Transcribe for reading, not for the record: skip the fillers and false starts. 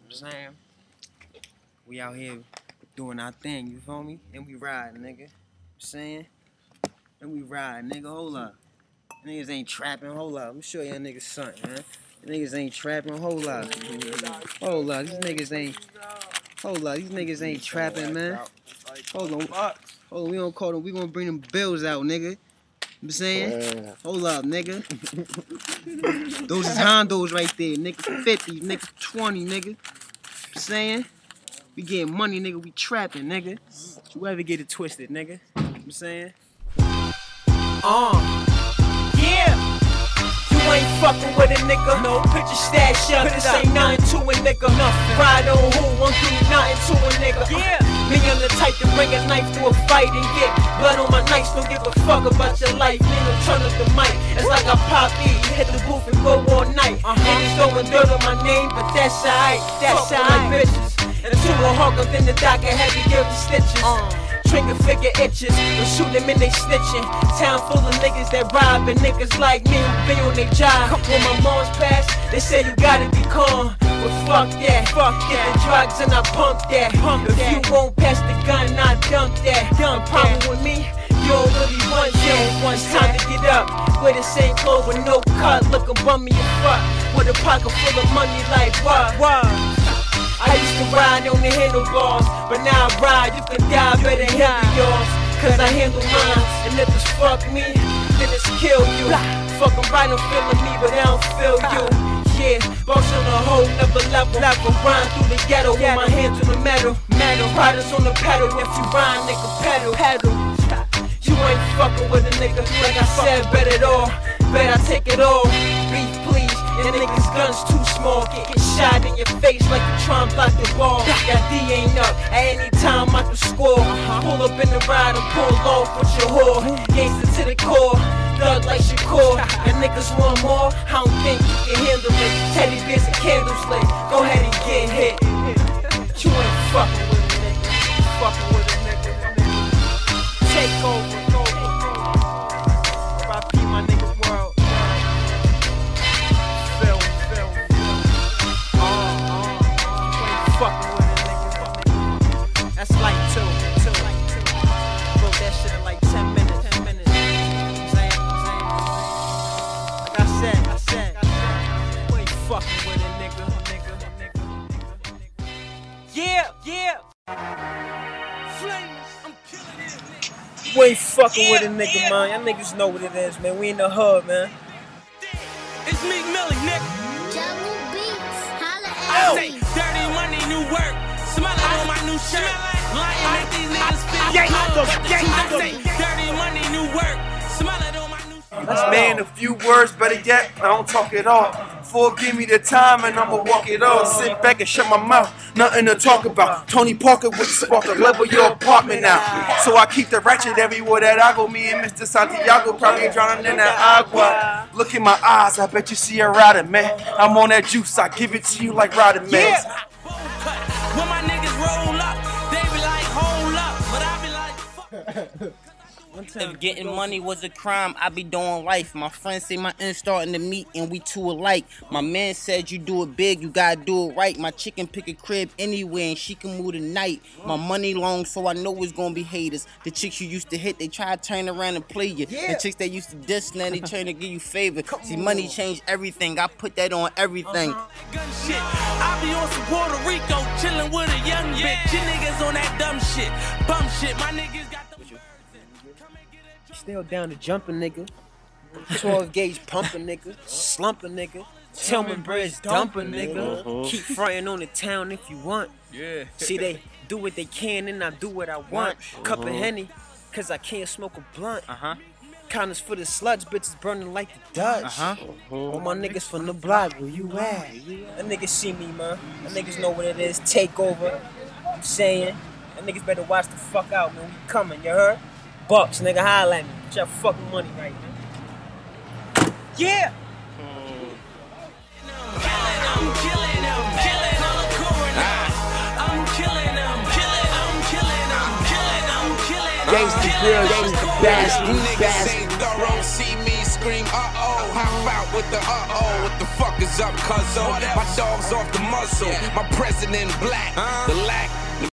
what I'm saying? We out here doing our thing, you feel me? And we ride, nigga. You know what I'm saying? And we ride, nigga. Hold up. Niggas ain't trapping, hold up. Let me show y'all niggas something, man. Niggas ain't trapping, hold up. Hold up, these niggas ain't. Hold up, these niggas ain't trapping, man. Hold on. Hold on, we don't call them. We gonna bring them bills out, nigga. You know what I'm saying? Hold up, nigga. Those is Hondos right there, nigga. 50, nigga. 20, nigga. You know what I'm saying? We getting money, nigga. We trapping, nigga. You ever get it twisted, nigga? You know what I'm saying? Yeah. You ain't fucking with a nigga. No, put your stash up. This ain't nothing to a nigga. Nothing. Ride on who won't do nothing to a nigga. Yeah. Me, I'm the type to bring a knife to a fight and get blood on my nights. Don't give a fuck about your life. Nigga, turn up the mic. It's like I pop E, hit the booth and go all night. Niggas throwing dirt on my name, but that's alright. That's alright, bitches. And to a hawker, then the doctor had to give the stitches. Trigger figure itches, we shoot them and they snitching. Town full of niggas that rob and niggas like me who be on their job. When my mom's passed, they say you gotta be calm. But fuck that, get the drugs and I pump that. If you won't pass the gun, I dump that. Problem with me, you don't really want that. It's time to get up. Wear the same clothes with no cut, looking bummy as fuck. With a pocket full of money like what? I used to ride on the handlebars, but now I ride, you can die, better handle yours. Cause I handle mine, and if it's fuck me, then it's kill you. Fucking right, I'm feeling me, but I don't feel you. Yeah, boss on a whole nother level. Ride through the ghetto with my hands on the metal. Riders on the pedal, if you ride, nigga, pedal. You ain't fucking with a nigga, like I said, bet it all. Bet I take it all, beef please. And niggas guns too small, get shot in your face like you tryna block the ball. That D ain't up, at any time I can score. Pull up in the ride and pull off with your whore. Gangsta to the core, thug like Shakur. And niggas want more, I don't think you can handle it. Teddy bears and candles lit, go ahead and get hit. You ain't fucking with a nigga, fucking with a nigga. Take over, RIP my nigga world. Fucking with a nigga. That's like two. Wrote that shit in like 10 minutes. Like I said, you ain't fucking with a nigga. Yeah. I'm killing it, nigga. You ain't fucking with a nigga, man. Y'all niggas know what it is, man. We in the hood, man. It's Meek Millie, nigga. I say dirty money, new work. Smell it on my new shirt. Lying make these niggas feel I say dirty money, new work. Smell it on my new shirt. Man, a few words, better yet, I don't talk at all. Give me the time and I'ma walk it off. Sit back and shut my mouth, nothing to talk about. Tony Parker with the spark to level your apartment now. So I keep the ratchet everywhere that I go. Me and Mr. Santiago probably drowning in that agua. Look in my eyes, I bet you see a rider, man. I'm on that juice, I give it to you like rider, man. When my niggas roll up, they be like, hold up, but I be like, fuck. If getting money was a crime, I be doing life. My friends say my ends starting to meet and we two alike. My man said you do it big, you gotta do it right. My chicken pick a crib anywhere and she can move tonight. My money long, so I know it's gonna be haters. The chicks you used to hit, they try to turn around and play you. The chicks that used to diss, now they trying to give you favor. See, money changed everything, I put that on everything. I be on some Puerto Rico, chilling with a young bitch. You niggas on that dumb shit, bum shit. My niggas got the Still down to jumping, nigga. 12 gauge pumping, nigga. Slumping, nigga. Tillman Bridge dumping, nigga. Keep fronting on the town if you want. See, they do what they can and I do what I want. Cup of Henny, cause I can't smoke a blunt. Counters for the sluts, bitches burning like the Dutch. All my niggas from the block, where you at? That niggas see me, man. That niggas know what it is. Take over. I'm saying. That niggas better watch the fuck out when we coming, you heard? Bucks, nigga, holla at me. Get your fucking money right, man. Yeah! I'm killing them. Gangsta grill, gangsta bastard. Niggas ain't thorough, see me scream, uh-oh. Hop out with the uh-oh, with the fuck is up, cuzzo? My dog's off the muscle. My president black. The lack